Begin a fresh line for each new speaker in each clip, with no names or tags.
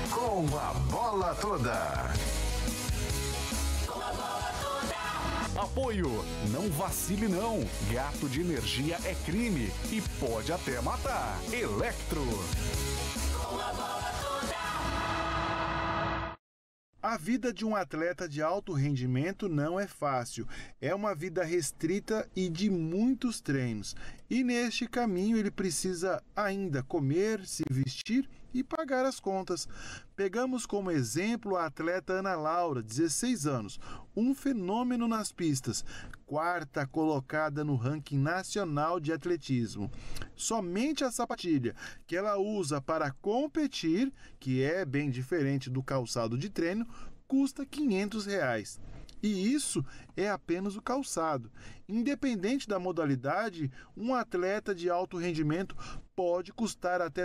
Com a bola toda.
Apoio, não vacile não, gasto de energia é crime e pode até matar. Electro.
A vida de um atleta de alto rendimento não é fácil. É uma vida restrita e de muitos treinos. E neste caminho ele precisa ainda comer, se vestir e pagar as contas. Pegamos como exemplo a atleta Ana Laura, 16 anos, um fenômeno nas pistas, quarta colocada no ranking nacional de atletismo. Somente a sapatilha que ela usa para competir, que é bem diferente do calçado de treino, custa R$500. E isso é apenas o calçado. Independente da modalidade, um atleta de alto rendimento pode custar até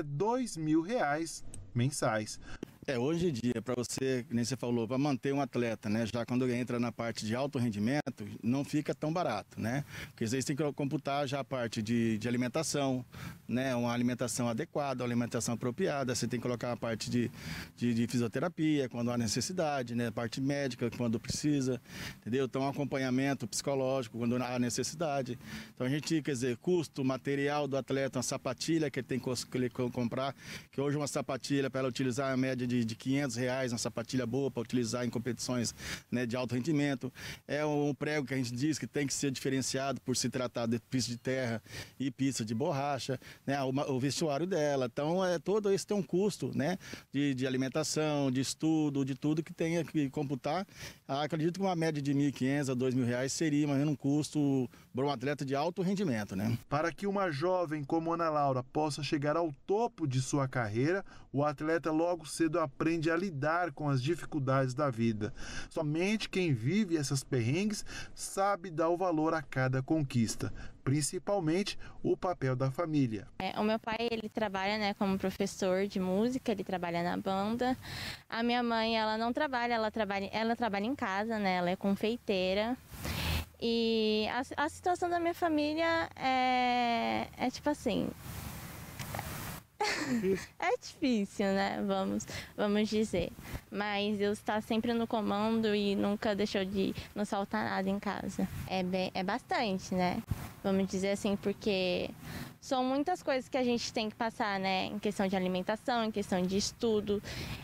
R$2.000 mensais.
Hoje em dia, para você, nem você falou, para manter um atleta, né, já quando entra na parte de alto rendimento, não fica tão barato, né? Porque vocês têm que computar já a parte de alimentação, né, uma alimentação adequada, uma alimentação apropriada, você tem que colocar a parte de fisioterapia, quando há necessidade, né, a parte médica, quando precisa, entendeu? Então, um acompanhamento psicológico, quando há necessidade. Então, a gente, quer dizer, custo material do atleta, uma sapatilha que ele tem que comprar, que hoje uma sapatilha, para ela utilizar a média de R$500, uma sapatilha boa para utilizar em competições, né, de alto rendimento. É um prego que a gente diz que tem que ser diferenciado por se tratar de pista de terra e pista de borracha, né, o vestuário dela. Então, todo isso tem um custo, né, de alimentação, de estudo, de tudo que tenha que computar. Acredito que uma média de R$1.500 a R$2.000 seria mais um custo para um atleta de alto rendimento, né?
Para que uma jovem como Ana Laura possa chegar ao topo de sua carreira, o atleta logo cedo aprende a lidar com as dificuldades da vida. Somente quem vive essas perrengues sabe dar o valor a cada conquista, principalmente o papel da família.
O meu pai, ele trabalha, né, como professor de música, ele trabalha na banda. A minha mãe, ela não trabalha, ela trabalha em casa, né, ela é confeiteira. E a situação da minha família é tipo assim... É difícil, né? Vamos dizer. Mas Deus está sempre no comando e nunca deixou de não faltar nada em casa. É bastante, né? Vamos dizer assim, porque são muitas coisas que a gente tem que passar, né? Em questão de alimentação, em questão de estudo.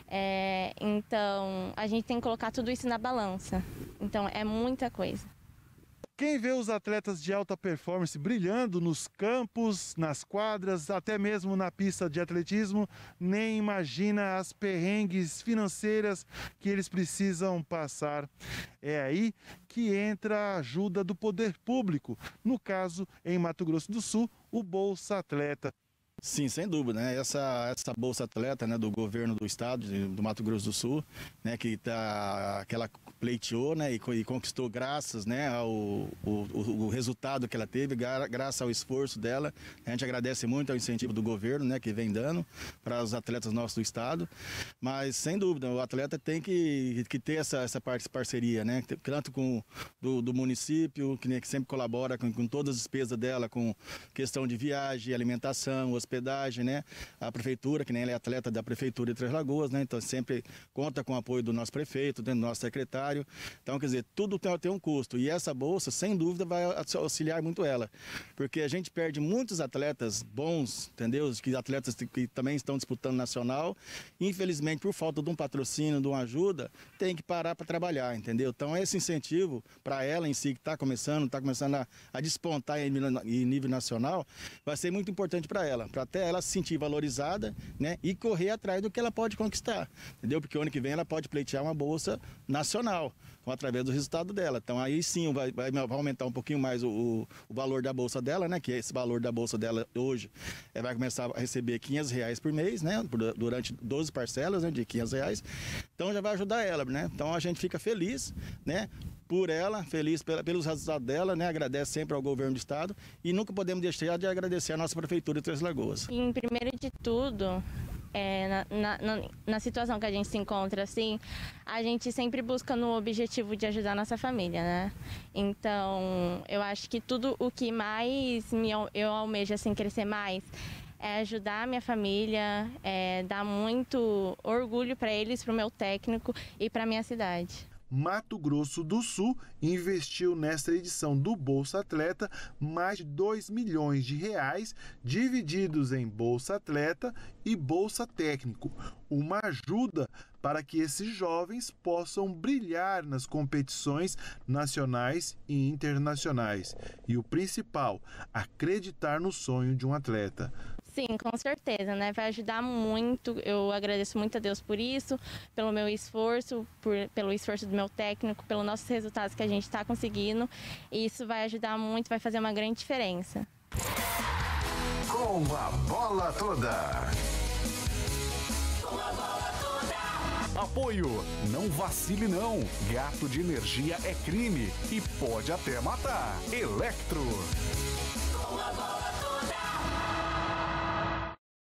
Então, a gente tem que colocar tudo isso na balança. Então, é muita coisa.
Quem vê os atletas de alta performance brilhando nos campos, nas quadras, até mesmo na pista de atletismo, nem imagina as perrengues financeiras que eles precisam passar. É aí que entra a ajuda do poder público, no caso, em Mato Grosso do Sul, o Bolsa Atleta.
Sim, sem dúvida, né? Essa Bolsa Atleta, né, do governo do estado, do Mato Grosso do Sul, né, que ela pleiteou, né, e conquistou graças, né, ao resultado que ela teve, graças ao esforço dela. A gente agradece muito ao incentivo do governo, né, que vem dando para os atletas nossos do estado. Mas, sem dúvida, o atleta tem que ter essa parceria, né, tanto com do município, que sempre colabora com todas as despesas dela, com questão de viagem, alimentação, hospedagem, né? A prefeitura, que nem ela é atleta da prefeitura de Três Lagoas, né? Então sempre conta com o apoio do nosso prefeito, do nosso secretário. Então, quer dizer, tudo tem um custo. E essa bolsa, sem dúvida, vai auxiliar muito ela. Porque a gente perde muitos atletas bons, entendeu? Atletas que também estão disputando nacional. Infelizmente, por falta de um patrocínio, de uma ajuda, tem que parar para trabalhar, entendeu? Então, esse incentivo para ela em si, que está começando a despontar em nível nacional, vai ser muito importante para ela, para até ela se sentir valorizada, né, e correr atrás do que ela pode conquistar, entendeu? Porque o ano que vem ela pode pleitear uma bolsa nacional, através do resultado dela. Então aí sim vai aumentar um pouquinho mais o valor da bolsa dela, né, que esse valor da bolsa dela hoje vai começar a receber R$500 por mês, né, durante 12 parcelas, né, de R$500. Então já vai ajudar ela, né? Então a gente fica feliz, né, por ela, feliz pelos resultados dela, né? Agradece sempre ao governo do estado e nunca podemos deixar de agradecer a nossa prefeitura de Três Lagoas.
E, primeiro de tudo, na situação que a gente se encontra assim, a gente sempre busca no objetivo de ajudar a nossa família, né? Então, eu acho que tudo o que mais eu almejo assim crescer mais é ajudar a minha família, é dar muito orgulho para eles, para o meu técnico e para a minha cidade.
Mato Grosso do Sul investiu nesta edição do Bolsa Atleta mais de 2 milhões de reais, divididos em Bolsa Atleta e Bolsa Técnico. Uma ajuda para que esses jovens possam brilhar nas competições nacionais e internacionais. E o principal, acreditar no sonho de um atleta.
Sim, com certeza, né? Vai ajudar muito. Eu agradeço muito a Deus por isso, pelo meu esforço, pelo esforço do meu técnico, pelos nossos resultados que a gente está conseguindo. E isso vai ajudar muito, vai fazer uma grande diferença.
Com a bola toda.
Apoio, não vacile não. Gato de energia é crime e pode até matar. Electro.